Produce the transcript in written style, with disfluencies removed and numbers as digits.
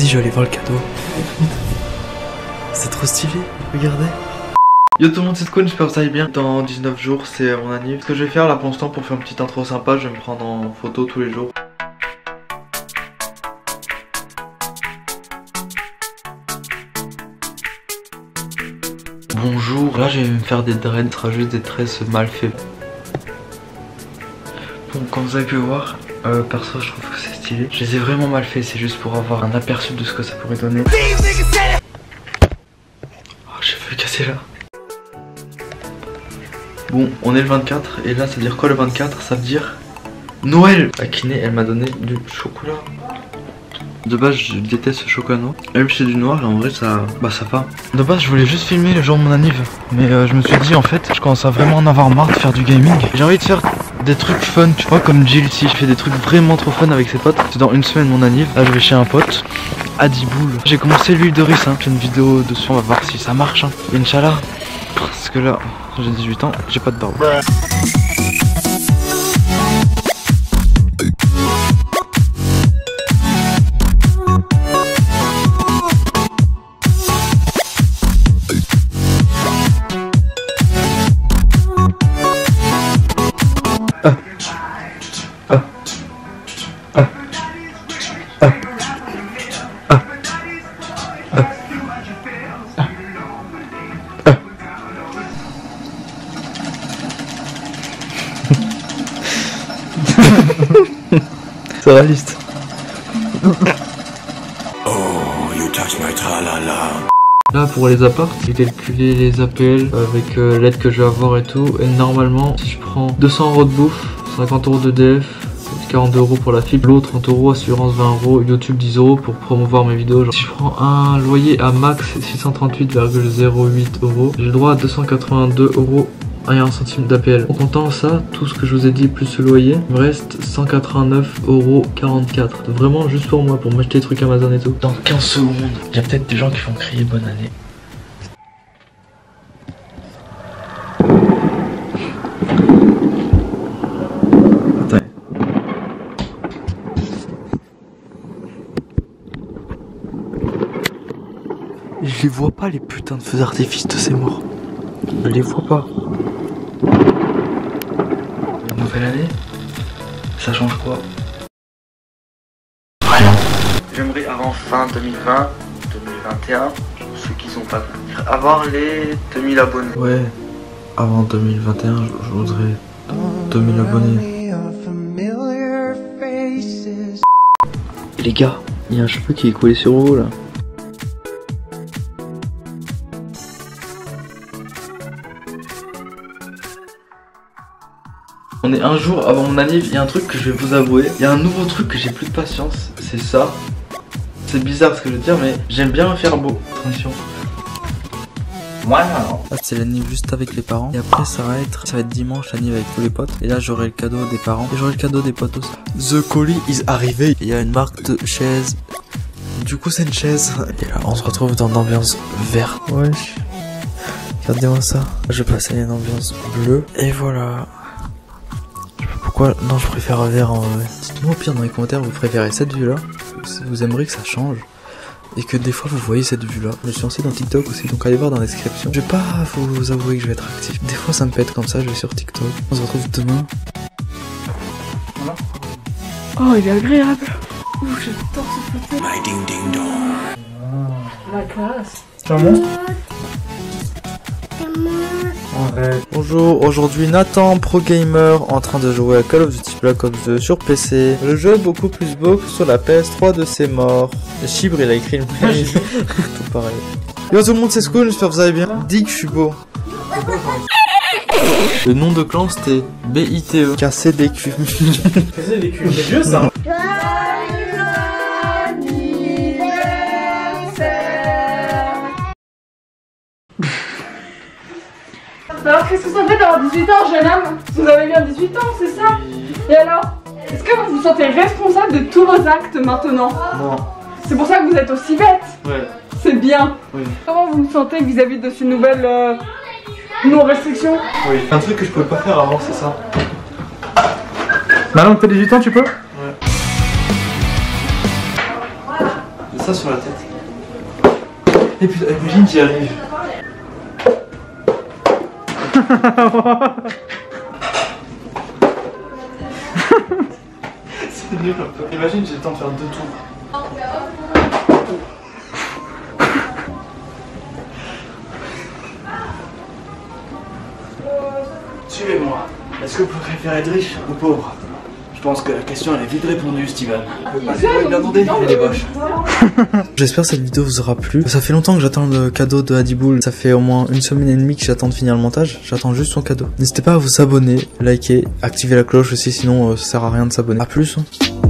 je vais aller voir le cadeau. C'est trop stylé, regardez. Yo tout le monde, c'est Squone, j'espère que vous allez bien. Dans 19 jours c'est mon anniv. Ce que je vais faire là pour l'instant, pour faire une petite intro sympa, je vais me prendre en photo tous les jours. Bonjour, là je vais me faire des dreads, ce sera juste des tresses mal faits. Bon, comme vous avez pu voir, perso je trouve que c'est stylé. Je les ai vraiment mal faits, c'est juste pour avoir un aperçu de ce que ça pourrait donner. Oh, j'ai failli casser là. Bon, on est le 24 et là ça veut dire quoi le 24? Ça veut dire Noël. La kiné elle m'a donné du chocolat. De base je déteste ce chocolat noir. Même si c'est du noir et en vrai ça va. De base je voulais juste filmer le jour de mon anniv. Mais je me suis dit en fait je commence à vraiment en avoir marre de faire du gaming. J'ai envie de faire des trucs fun, tu vois, comme Jill ici. Je fais des trucs vraiment trop fun avec ses potes. C'est dans une semaine mon anniv. Là je vais chez un pote, Adiboul. J'ai commencé l'huile de riz, hein. J'ai une vidéo dessus, on va voir si ça marche, hein. Inch'Allah. Parce que là j'ai 18 ans, j'ai pas de barbe. C'est réaliste. Oh, you touch my tralala. Là pour les apparts, j'ai calculé les APL avec l'aide que je vais avoir et tout. Et normalement, si je prends 200 € de bouffe, 50 € de DF, 40 € pour la fibre, l'autre 30 €, assurance 20 €, YouTube 10 € pour promouvoir mes vidéos. Genre, si je prends un loyer à max 638,08 €, j'ai le droit à 282 € et 1 centime d'APL. En comptant ça, tout ce que je vous ai dit plus ce loyer, il me reste 189,44 €. Vraiment juste pour moi, pour m'acheter des trucs Amazon et tout. Dans 15 secondes, il y a peut-être des gens qui vont crier bonne année. Attends. Je les vois pas les putains de feux d'artifice de ces morts. Je les vois pas. Nouvelle année, ça change quoi? Rien. J'aimerais avant fin 2020, 2021, ceux qui sont pas avoir les 2000 abonnés. Ouais, avant 2021, je voudrais 2000 abonnés. Et les gars, il y a un cheveu qui est collé sur vous là. On est un jour avant mon anniv, il y a un truc que je vais vous avouer. Il y a un nouveau truc que j'ai plus de patience, c'est ça. C'est bizarre ce que je veux dire, mais j'aime bien me faire beau. Attention. Voilà. Là c'est l'anniv juste avec les parents. Et après ça va être dimanche l'anniv avec tous les potes. Et là j'aurai le cadeau des parents. Et j'aurai le cadeau des potes aussi. The colis is arrivé. Il y a une marque de chaise. Du coup c'est une chaise. Et là on se retrouve dans une ambiance verte. Wesh. Regardez-moi ça. Je vais passer à une ambiance bleue. Et voilà. Pourquoi? Non, je préfère vert en vrai. Dites-moi au pire dans les commentaires, vous préférez cette vue là, si vous aimeriez que ça change. Et que des fois vous voyez cette vue là. Je suis lancé dans TikTok aussi, donc allez voir dans la description. Je vais pas vous avouer que je vais être actif. Des fois ça me pète comme ça, je vais sur TikTok. On se retrouve demain. Voilà. Oh, il est agréable. Ouh, j'adore ce fauteuil. My ding ding dong. La classe. C'est un monstre. Bonjour, aujourd'hui Nathan, pro gamer, en train de jouer à Call of Duty Black Ops 2 sur PC. Le jeu est beaucoup plus beau que sur la PS3 de ses morts. Chibre il a écrit le mail. Tout pareil. Yo tout le monde, c'est Squone, j'espère que vous allez bien. Dis que je suis beau. Le nom de clan c'était BITE. KCDQ. KCDQ, c'est vieux ça. Alors qu'est-ce que ça fait d'avoir 18 ans, jeune homme? Vous avez bien 18 ans, c'est ça? Et alors? Est-ce que vous vous sentez responsable de tous vos actes maintenant? Non. C'est pour ça que vous êtes aussi bête? Ouais. C'est bien. Oui. Comment vous vous sentez vis-à-vis de ces nouvelles non-restrictions? Oui. Un truc que je pouvais pas faire avant, c'est ça. Maintenant que t'as 18 ans, tu peux? Ouais. ça sur la tête. Et puis imagine j'y arrive. C'est nul un peu. Imagine j'ai le temps de faire 2 tours. Suivez-moi. Est-ce que vous préférez être riche ou pauvre? Je pense que la question elle est vite répondue, Steven. Attendez, elle est moche. J'espère que cette vidéo vous aura plu. Ça fait longtemps que j'attends le cadeau de Hadiboul. Ça fait au moins 1 semaine et demie que j'attends de finir le montage. J'attends juste son cadeau. N'hésitez pas à vous abonner, liker, activer la cloche aussi, sinon ça sert à rien de s'abonner. A plus.